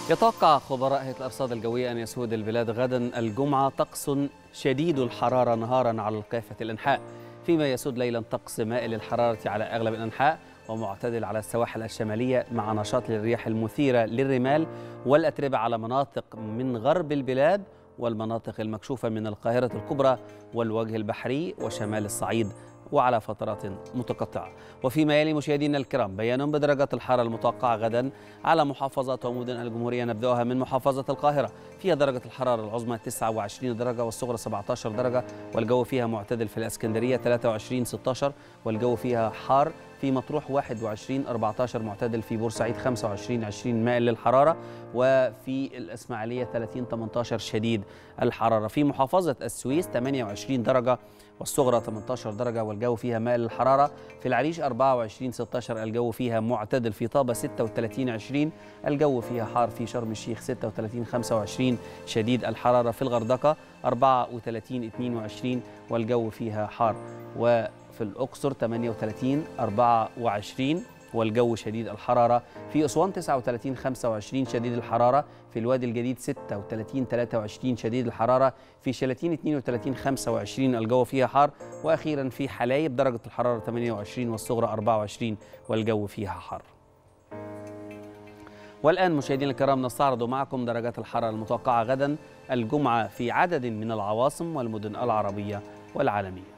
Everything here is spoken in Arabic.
يتوقع خبراء هيئة الأرصاد الجوية أن يسود البلاد غدا الجمعة طقس شديد الحرارة نهارا على كافة الأنحاء، فيما يسود ليلا طقس مائل الحرارة على أغلب الأنحاء ومعتدل على السواحل الشمالية مع نشاط للرياح المثيرة للرمال والأتربة على مناطق من غرب البلاد والمناطق المكشوفة من القاهرة الكبرى والوجه البحري وشمال الصعيد وعلى فترات متقطعة. وفيما يلي مشاهدينا الكرام بيان بدرجات الحرارة المتوقعة غدا على محافظات ومدن الجمهورية. نبدأها من محافظة القاهرة، فيها درجة الحرارة العظمى 29 درجة والصغرى 17 درجة، والجو فيها معتدل. في الإسكندرية 23 16 والجو فيها حار. في مطروح 21 14 معتدل. في بورسعيد 25 20 مائل للحرارة. وفي الإسماعيلية 30 18 شديد الحرارة. في محافظة السويس 28 درجة والصغرى 18 درجة والجو فيها مائل للحرارة. في العريش 24 16 الجو فيها معتدل. في طابة 36 20 الجو فيها حار. في شرم الشيخ 36 25 شديد الحرارة. في الغردقة 34 22 والجو فيها حار. وفي الأقصر 38 24 والجو شديد الحرارة. في أسوان 39 25 شديد الحرارة. في الوادي الجديد 36 23 شديد الحرارة. في شلاتين 32 25 الجو فيها حار. وأخيرا في حلايب درجة الحرارة 28 والصغرى 24 والجو فيها حار. والآن مشاهدينا الكرام نستعرض معكم درجات الحرارة المتوقعة غدا الجمعة في عدد من العواصم والمدن العربية والعالمية.